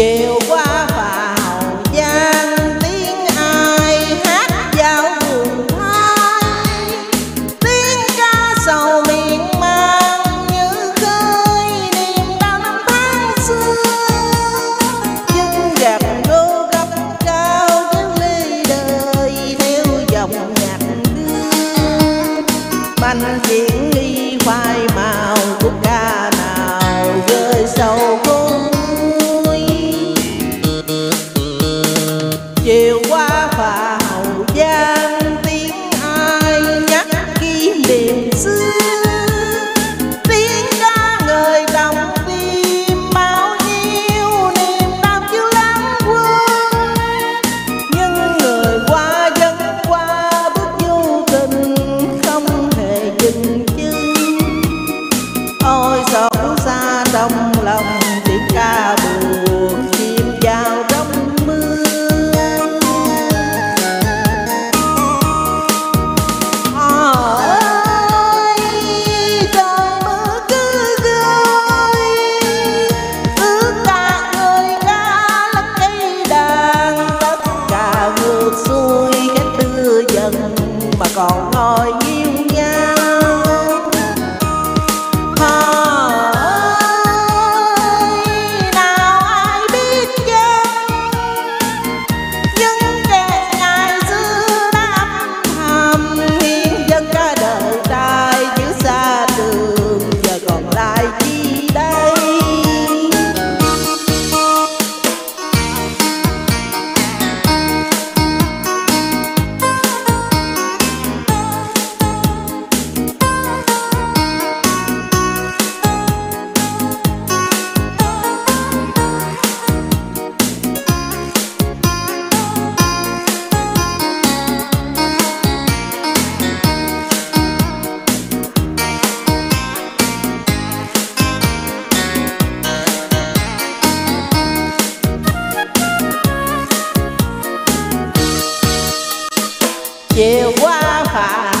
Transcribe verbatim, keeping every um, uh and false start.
chiều qua phà Hậu Giang tiếng ai hát giao buồn thay, tiếng ca sầu miên man như khơi niềm đau năm tháng xưa. Chân gạt đô gấp cao tiếng ly đời theo dòng nhạc đưa, bánh diễn ly khoai màu khúc ca nào rơi sâu khôn. Chiều qua phà Hậu Giang tiếng ai nhắc kỷ niệm xưa, tiếng ca ngời lòng tim bao nhiêu niềm đau chưa lãng quên. Nhưng người qua dân qua bước vô tình không hề dừng chân. Ôi xót xa trong lòng tiếng ca buồn chìm vào trong mưa. Mà còn ngồi yêu nhau ơi, nào ai biết chăng những kẻ ngày xưa đã âm thầm hiến dâng cả đời trai giữa xa trường, giờ còn lại chi đây. Chiều qua phà